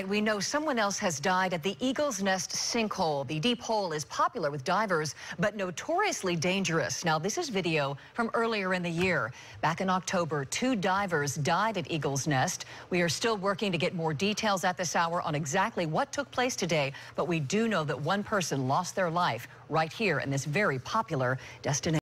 We know someone else has died at the Eagle's Nest sinkhole. The deep hole is popular with divers, but notoriously dangerous. Now, this is video from earlier in the year. Back in October, 2 divers died at Eagle's Nest. We are still working to get more details at this hour on exactly what took place today, but we do know that one person lost their life right here in this very popular destination.